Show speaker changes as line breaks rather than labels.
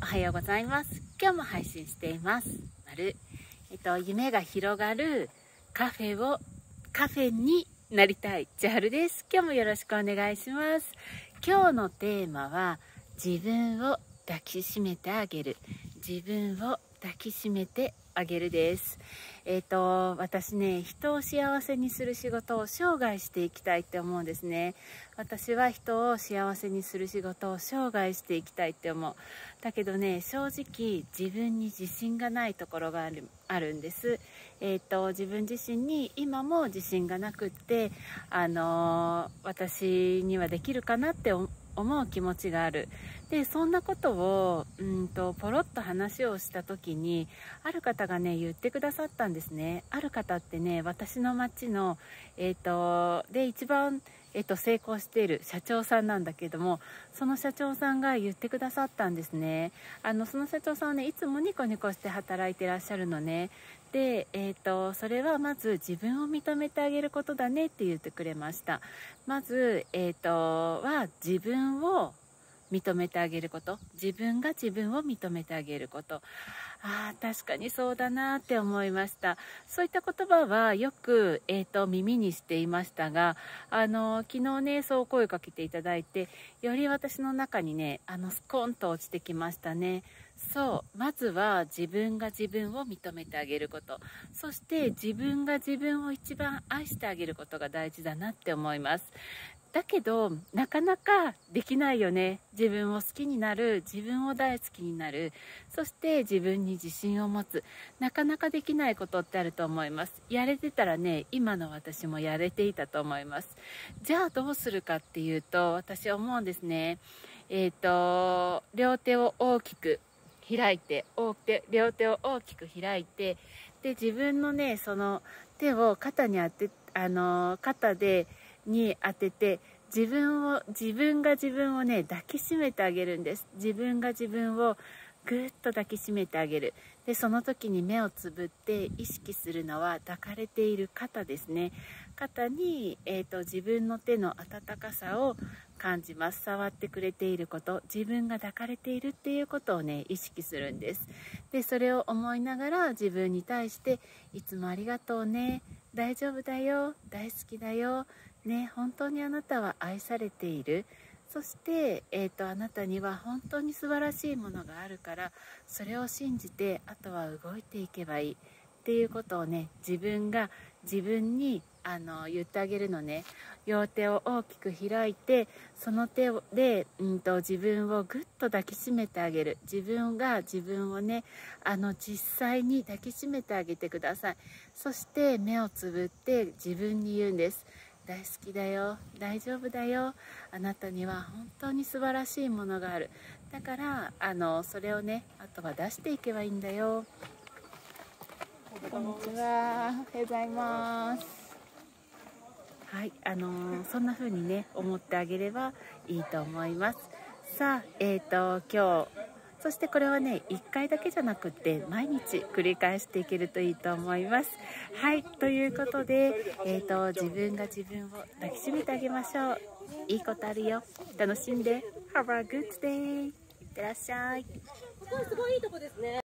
おはようございます。今日も配信しています。夢が広がるカフェになりたい千春です。今日もよろしくお願いします。今日のテーマは自分を抱きしめてあげる。自分を抱きしめてあげるです。私ね、人を幸せにする仕事を生涯していきたいって思うんですね。私は人を幸せにする仕事を生涯していきたいって思う。だけどね、正直自分に自信がないところがあるんです。自分自身に今も自信がなくって、私にはできるかなって思う気持ちがある。でそんなことをポロッと話をした時にある方がね言ってくださったんですね。ある方ってね、私の町の、で一番、成功している社長さんなんだけども、その社長さんが言ってくださったんですね。その社長さんはねいつもニコニコして働いてらっしゃるのね。で、それはまず自分を認めてあげることだねって言ってくれました。まず、は自分を認めてあげること、自分が自分を認めてあげること。確かにそうだなって思いました。そういった言葉はよく、耳にしていましたが、昨日ねそう声をかけていただいて、より私の中にねスコンと落ちてきましたね。そうまずは自分が自分を認めてあげること、そして自分が自分を一番愛してあげることが大事だなって思います。だけどなかなかできないよね。自分を好きになる、自分を大好きになる、そして自分に自信を持つ、なかなかできないことってあると思います。やれてたらね、今の私もやれていたと思います。じゃあどうするかっていうと、私は思うんですね。両手を大きく開いて、両手を大きく開いて、で自分のねその手を肩に肩に当てて、自分が自分をね抱きしめてあげるんです。自分が自分をぐっと抱きしめてあげる。でその時に目をつぶって意識するのは抱かれている肩ですね。肩に、自分の手の温かさを感じます。触ってくれていること、自分が抱かれているっていうことをね意識するんです。でそれを思いながら自分に対して、いつもありがとうね、大丈夫だよ、大好きだよね、本当にあなたは愛されている。そして、あなたには本当に素晴らしいものがあるから、それを信じてあとは動いていけばいいっていうことをね、自分が自分に言ってあげるのね。両手を大きく開いて、その手で、自分をぐっと抱きしめてあげる。自分が自分をね実際に抱きしめてあげてください。そして目をつぶって自分に言うんです。大好きだよ、大丈夫だよ、あなたには本当に素晴らしいものがある。だからそれをねあとは出していけばいいんだよ。こんにちは、おはようございます。はい、そんな風にね思ってあげればいいと思います。さあ今日、そしてこれはね1回だけじゃなくって毎日繰り返していけるといいと思います。はい、ということで、自分が自分を抱きしめてあげましょう。いいことあるよ、楽しんで。 Have a good day。 いってらっしゃい。
すごいいいとこですね。